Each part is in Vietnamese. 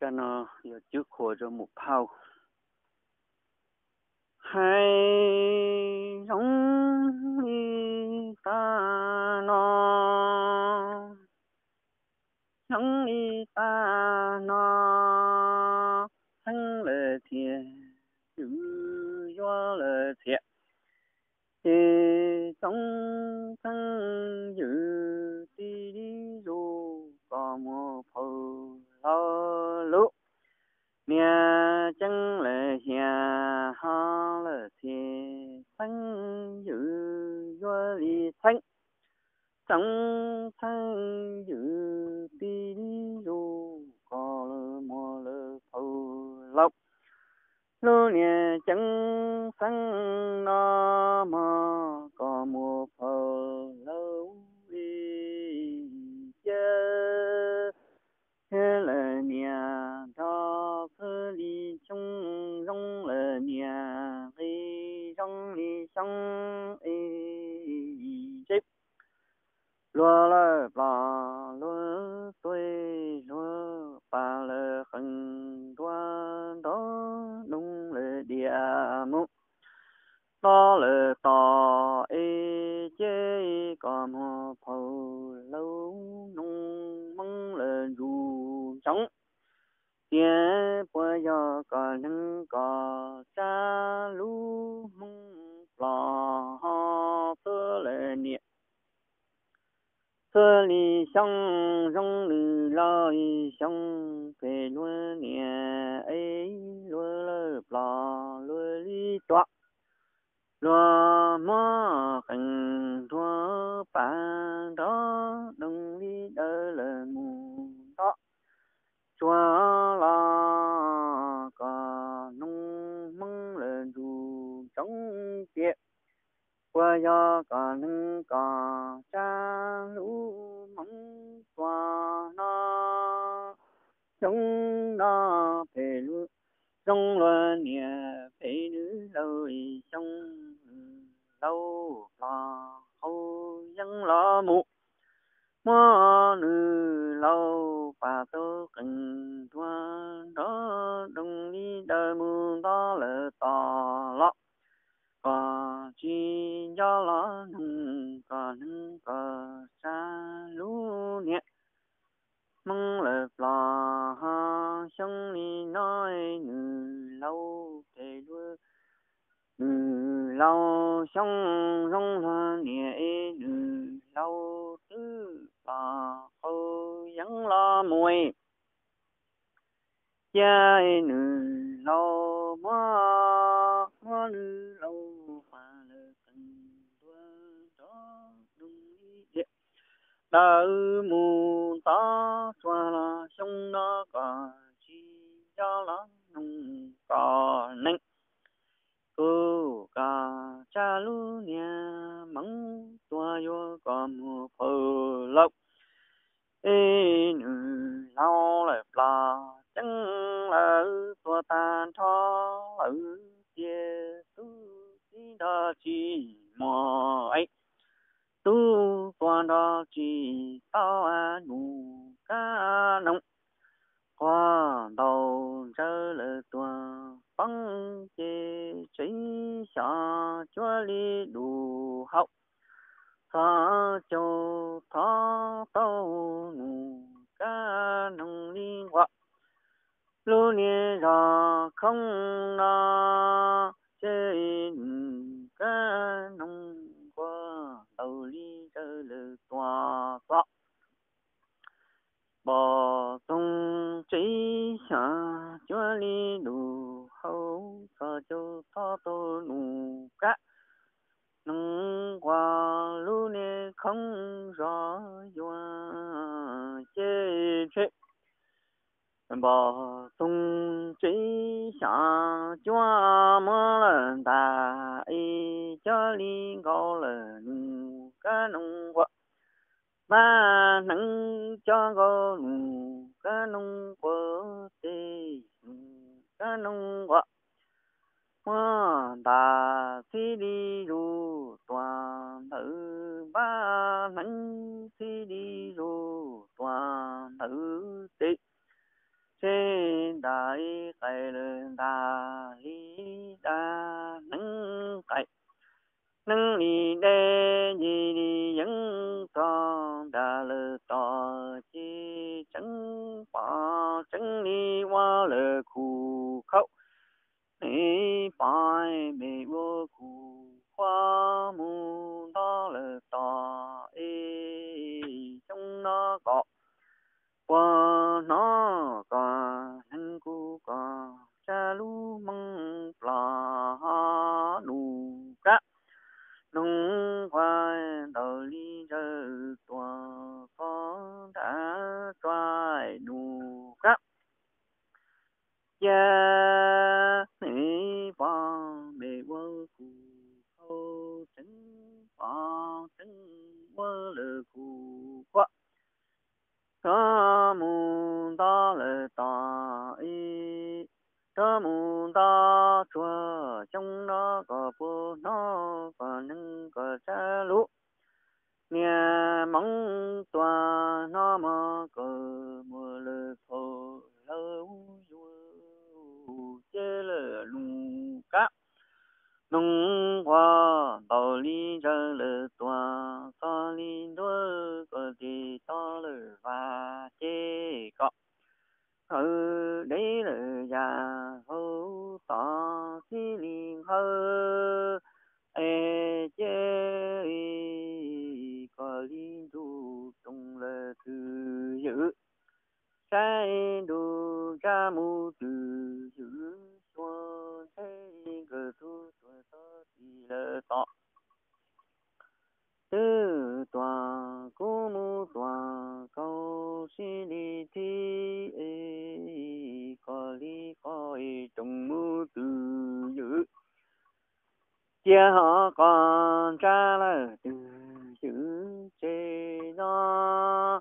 cái nó giờ trước khổ cho một phao hay giống như ta nó giống như ta nó thắng lời thiệt giữ do lời thiệt thì trong thắng giữ đi đi dù có một phù lo lúc nhà chân lệ nhà ha lệ thì thắng giữ do đi thắng trong thắng giữ đi đi dù có một lệ phù lộc lô nhà chân thắng nó mà có một phù lâu đi chơi thế là nhà đó cứ đi trong rong là nhà đi rong đi xong chép lúa là bà lúa tôi lúa bà là khẩn đoan đó đúng là địa mục đó là tỏ chế có một phù lâu nung mong là dù sống tiếng bây giờ có những có cha lú mong lo ho tơ lệ niệm tơ li xong rong lư lo xong về luôn nè ấy luôn lơ lo luôn li toa lo mò khẩn thua bàn đó đừng đi đỡ là mù đó chúa là có nông măng là dù trong tiệt qua do có nâng có cha lũ mong qua nó trong nó về lu trong loa nhà về nữ lời trong lâu là hậu dân lo mù mơ nữ lâu và tôi cần đoan đó đồng đi đời mưa đó là tỏ lọ có chi do lo nung có xa lũ nhẹ mong là lo ha sống đi nói nữ lâu để đua nữ lâu sống rong hoa nhẹ nữ lâu tư bà hô vẫn lo mùi cha nữ lâu mơ nữ lâu và lơ cần đua đó đúng đi đời mù ta xoa là sông nó có chi cho nó nung có nâng cô cả cha lu nhà mắng tua vô có một phở lộc ê nữ lao lại là chẳng là tua tan thó ở kia tu đi đó chi mò ấy tu toàn đó chỉ tao nụ cá nông qua đầu trở lại tuần băng chế chỉ xa chúa li đủ học thả châu thả tao nụ cá nông đi qua lưu niệm ra không na chế cá nông qua đầu đi trở lại tòa tòa bỏ tung trí xa chúa li đủ hậu thọ châu thọ tô nụ cá nâng qua lưu nê không rõ doa chế chế bỏ tung trí xa chúa mơ lần ta y cho li ngô lần cá nông qua ba nâng cho go cá nông quơ tê cá nông quơ hoa đà thi đi ru toàn thử ba nâng thi đi ru toàn thử tê tê 真理我了苦口，你拜没我苦花木到了大中那个。qua nó cả nên cu cả cha lu măng là đủ cả nông khoai đầu ly giờ tua con đã trai đủ cả cha ni vang bề vơ cu khâu trứng vang trứng vơ lơ cu quá ta mun ta lệ ta y ta mun ta chua trong đó có bố nó có nâng có cha lũ nghe mong tòa nó mà có mùa lệ thô lâu dù chế lệ lù cá nông hoa bảo lý ra lệ tòa ta lý đôi có gì ta lệ và chế có ở đấy là già hậu ta xí liên hơ ê chế có lý đủ trong lệ thứ giữ trái đủ ra mù từ giữ cho thế cơ tu tuổi ta thì lệ tọ tư tòa cố mu tòa câu si đi thi có lý coi trong mu từ giữ chia họ còn trả lời từ giữ chế nó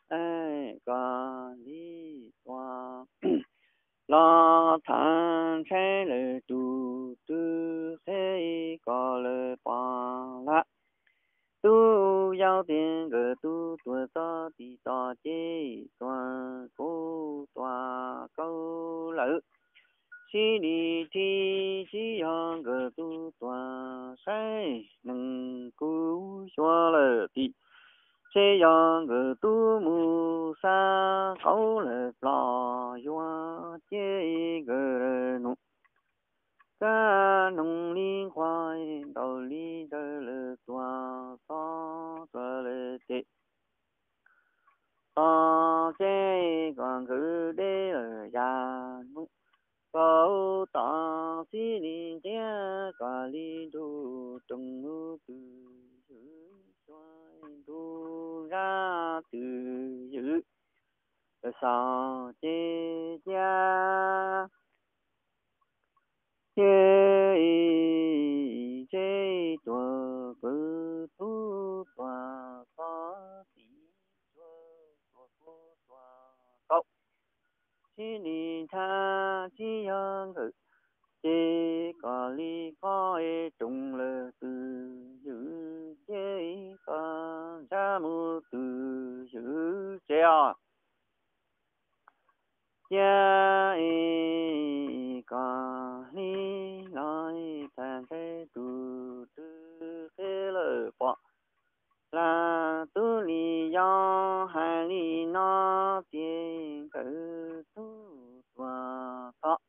có lý tòa lo thằng thế lệ tu tư thế có lệ ba la tu giao tiền cái tu tuổi ta thì ta chế toàn cố tòa câu lỡ chỉ đi thi chỉ yang cái tu tòa sai nâng cứu cho lỡ thì chế yang cái tu mu sa câu lỡ lo yo chế cái nụ ca nông liên khoai đầu lý đơ lệ tòa có tòa lệ tệ ta chế còn cứ đế ở già nụ câu ta xí liên chế cả lý đu trông ngư từ giữ xoay đu ra từ giữ sao chế cha chế chế tua cứ tu tua có tí tua cậu chỉ đi tha chỉ yang ngự chế có lý có trùng lệ từ giữ chế có ra mu từ giữ chế cha có lý nói thành thế tu tư thế lợi bỏ là tu lý do hai lý nó tiền cử tu và có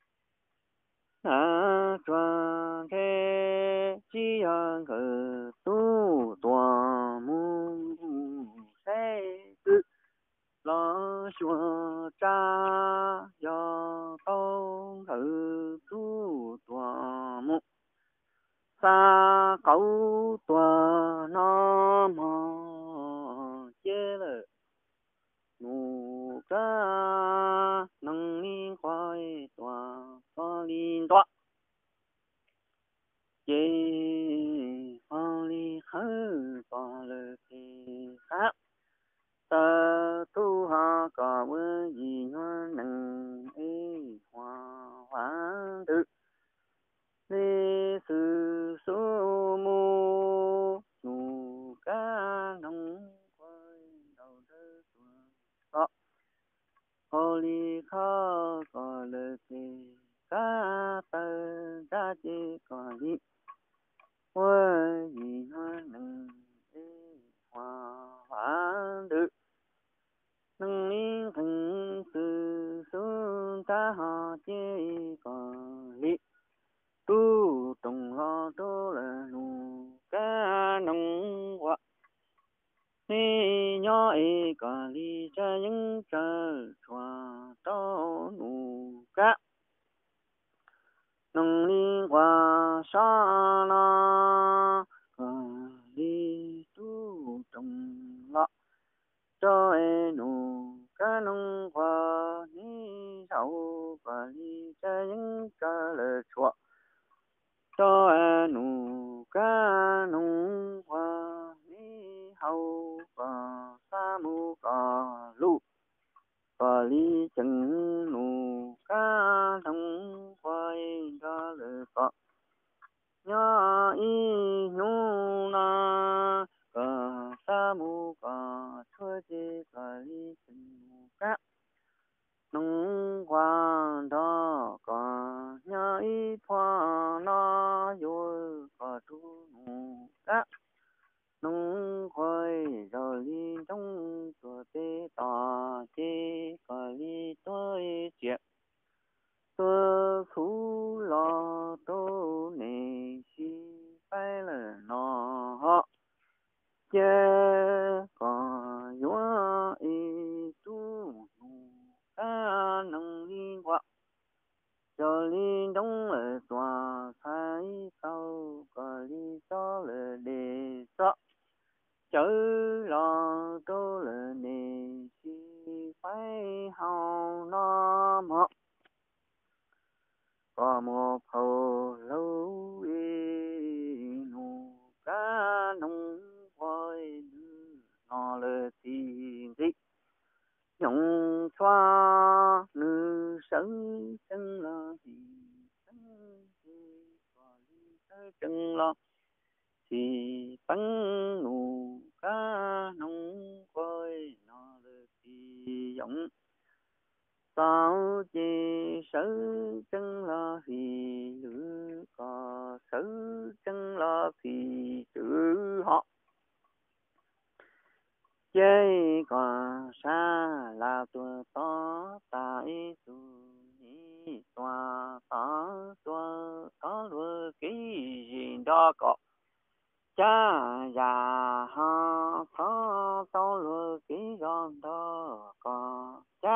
là toàn thế chỉ ăn cử tu toàn mu thế tự lo chùa cha do công thử tu tòa mục xa cấu tòa nó mò chế lệ mù ca nâng liên khoai tòa có liên tòa chế có liên khứ có lệ thì khác ta tu ha cả với gì nó nâng hoa hoán tự lê sư số mô nụ ca nông quay đầu đơ tuần có hồ ly khó có lệ kê ca tơ ra chê có đi với gì nó nâng hoa hoán tự nâng liên thành sư sa chế có lý tu tung lo tu là nu ca nông hoa ni nhỏ ấy có lý cha những cha choa tao nu ca nông liên hoa sa na có lý tu tung lo cho em nụ cá nông hoa ní sầu và đi cha những cha lệ chùa cho em nụ cá nông hoa ní hậu và sa mu cà lu và đi chân nụ cá nông hoa cha lệ cọ nhớ y nụ na cà sa mu cà thưa chi cà li chân cá nông hoa đó cà nhớ y thoa na yo cà tu nụ cá nông khoai rồi đi trong chùa tê tà chi cà li tôi chuyện tôi khu lo tô nề chi phải là nó chế có yếu ý tu cá nông liên hoa cho liên đông ở tòa thái sau có lý do là đề rõ chớ lo tô là nề chi phải hào nó mọ có một hồ lâu y nụ cá nông khoai nó là tiền gì nhung xoa nữ sống chân là gì sống gì có đi tới chân là thì bắn nụ cá nông khoai nó là gì giống sao chỉ sở chân là vì nữ có sở chân là vì chữ họ chế còn xa là tuổi to tại su nhị tòa to luôn cái gì đó có cha già ha to luôn cái giòn đó có cha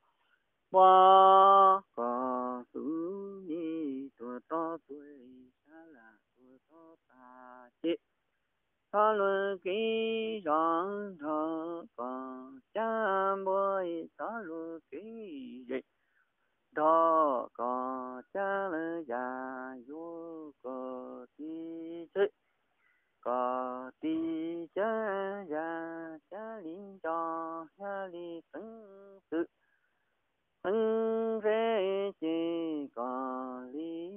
qua có su nhị tuổi to tuổi xa là tuổi to ta chết ta luôn cái giòn đó có cha bôi ta luôn cái gì đó có cha là già vô có đi chơi có đi cha già cha linh cho cha li cứng sự cứng rễ chỉ có lý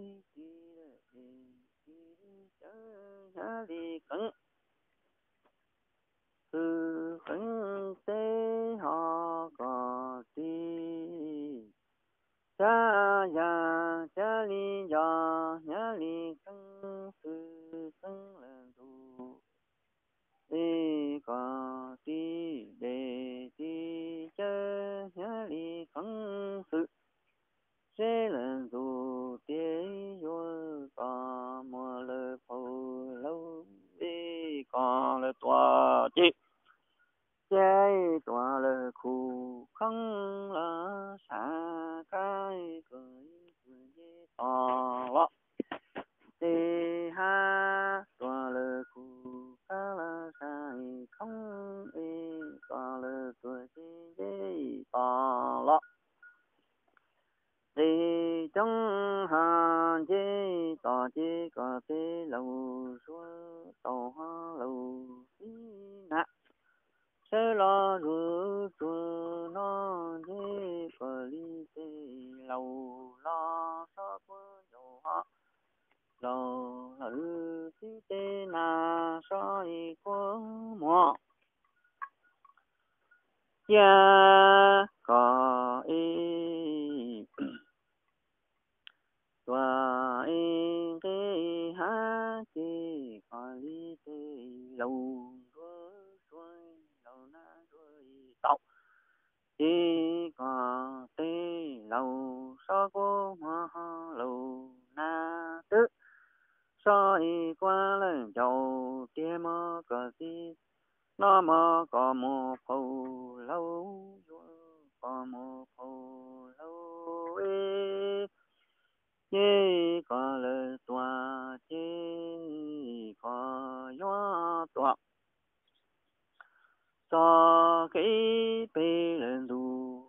cha li cứng từ cứng tế họ có đi cha già cha li già nhá li cứng từ cứng là đủ đi có đi để đi chơi nhá li cứng sự sẽ là đủ tế vô có mùa lơ phù lâu đi có lơ tòa chi chơi tòa lơ khu không là xa cái cười cười tòa lọ đi ha tòa lơ khu khá là sai không đi tòa lơ cười đi tòa lọ đi trong hàng chế tòa chế có thể lâu xuống tàu hoa lâu đi nè sẽ lo rửa chùa nó chế có lý chế lâu lo so với dầu hoa lâu lỡ tí tê nà soi của mùa cha có ý và in cái hát chỉ có lý thế lâu ruồi lâu na ruồi tóc chỉ có thế lâu so cô mà lâu na tứ soi qua lên dầu tia mơ cờ gì nó mơ có một phù lâu có một phù lâu chỉ có lời tòa chỉ có gió tòa cho cái bề lên đủ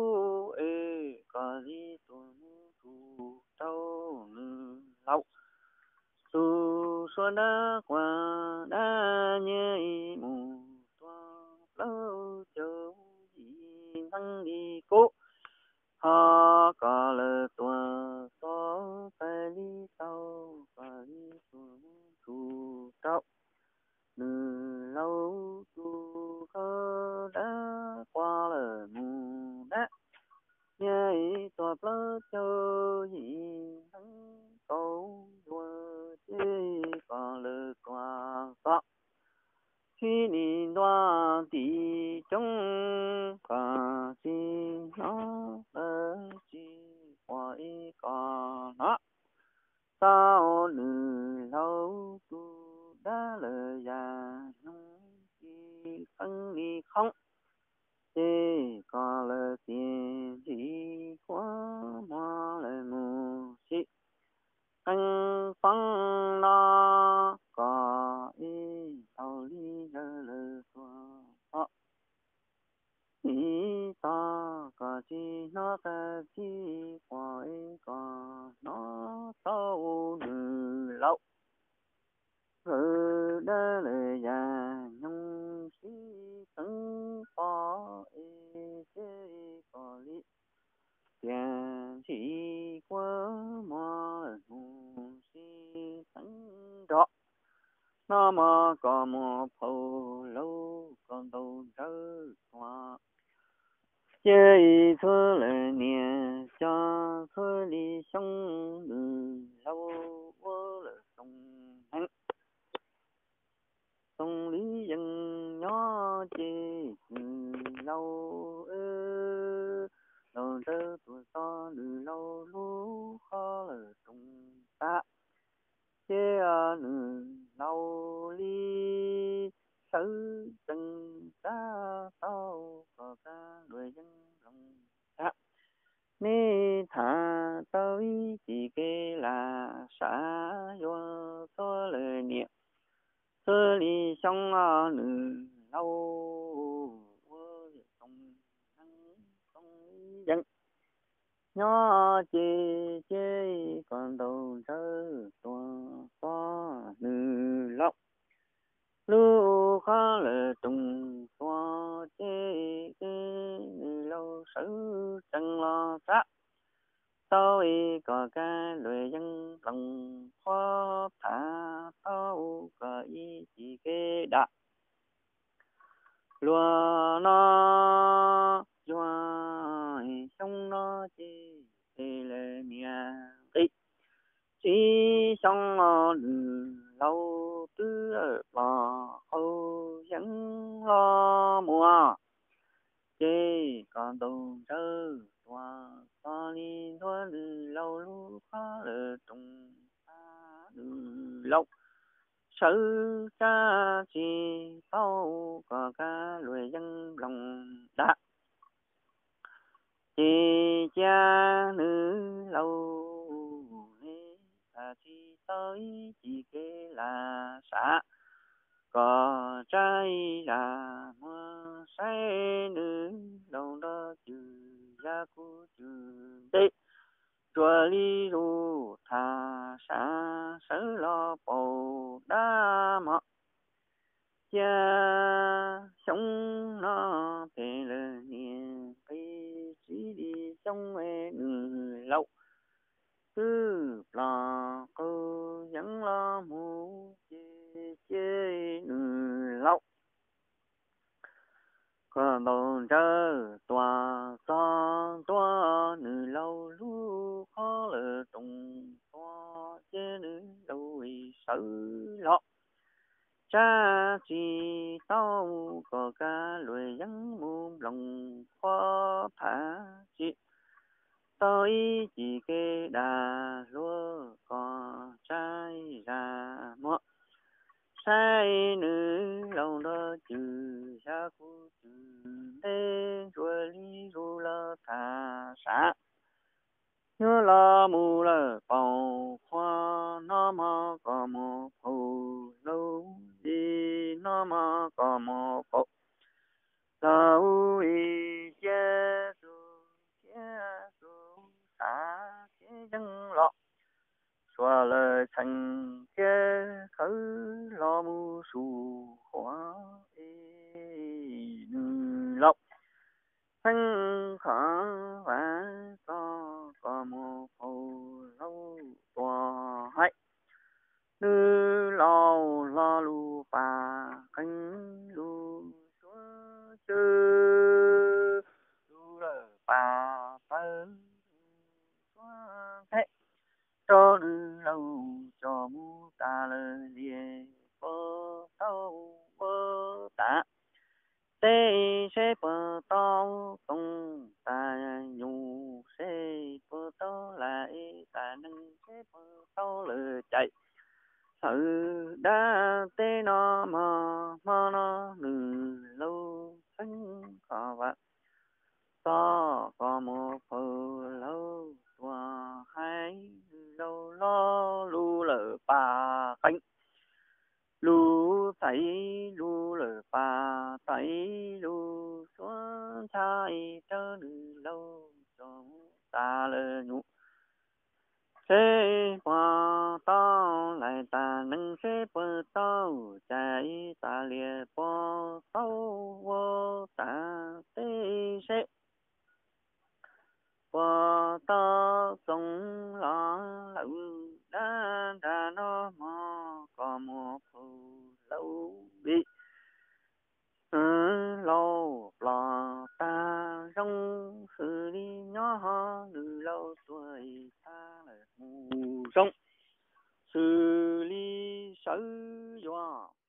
có gì tuần đủ đâu nữa lâu tu xuân đã qua đã nhớ mù toa lâu chờ gì thăng đi cố họ có lời tua có phải đi sau và đi tuần đủ đâu nữa lâu tu có đã qua lời mù đã nhớ toa lâu chờ gì thăng câu chỉ còn lời qua có khi nhìn đoan thì trong cả chỉ nó ở chỉ qua ý còn nó sao lử lâu tu đã lời già nông chỉ phân đi không chỉ còn lời tiền chỉ quá mà lời mù chỉ anh phong nó có ý tao lý lơ lơ qua ý ta có chi nó ta chi qua ý có nó tao lử lâu rồi đã lời già nhung sĩ tấn có ý chế có lý tiền chỉ quá mà hùng sĩ tấn đó nó mà có một phù lâu còn đầu trở hoa chơi thơ lời nè cho thơ đi sông lâu vô là sông hắn sông lý dân nhỏ chê lâu lâu tơ tuổi to lâu lú khó là sông ta chê lâu ly sứ từng ta tao có ca đuổi dân lòng ta nê thả tới chỉ kê là xã vô có lời niệm sơ ly xong lâu sông dân nhỏ chê chê còn đầu thơ toàn có lọc lưu khó là trùng toa chê lâu sử chân lo sát tôi có cái lời dân lòng khó thả tao có ý chỉ kê đã lúa nó doa sông nó chỉ là nhà đi chỉ sông lâu tư ở bờ âu vẫn lo mùa chỉ còn đầu trơ toa có đi thôi lâu lúc khó là trùng lâu sự cha chỉ tao có cả lời dân lòng đã chỉ cha nữ lâu ta chỉ tới chỉ kê là xã có trai là mưa say nữ lâu đó trừ ra của trừ tê chùa ly ru thà xã sở lo bầu đa mọ cha sống nó về lời niềm khi chỉ đi sống người lâu cứ là cô vẫn lo mù chê chê người lâu còn đầu trơ tòa son tòa nữ lâu lu khó là trùng tòa chê nữ lâu sự lọ cha chỉ tao có cả lời dân muôn lòng khó thả chỉ tôi chỉ kê đà lúa có trái ra mua sai nữ lòng đó chữ xa cu chữ đê rồi lý ru la thà xã nhớ là mù là bầu hoa nó mà có một phù lâu đi nó mà có một phù lâu y chế su xã chế dân lọ xóa lời thành chế khứ lo mu su hoa y lọ thanh khả vã có một phù lâu tòa hay nữ lao la lu pa cánh lu chúa chư lu lờ pa tơ thế cho nữ lâu cho mu ta lơ lia bơ tâu bơ tạ tê sẽ bơ tâu tung ta nhu sẽ bơ tâu lại ta nâng sẽ bơ tâu lơ chạy sự đã tê nó mà nó nữ lâu sinh khó vạn có một phù lâu tua hai lâu lo lu lờ pa cánh lu thấy lu lờ pa thấy lu xuống trái tơ nữ lâu cho ta lờ nhụ thế qua tao lại ta nâng thế bờ tao chạy ta lìa bờ tao vô ta tê sẽ qua tao sống lo lâu đã nó mà có một phù lâu bị lâu lo ta trong xử lý nhỏ từ lâu tuổi ta là mù sống xử lý sâu dọa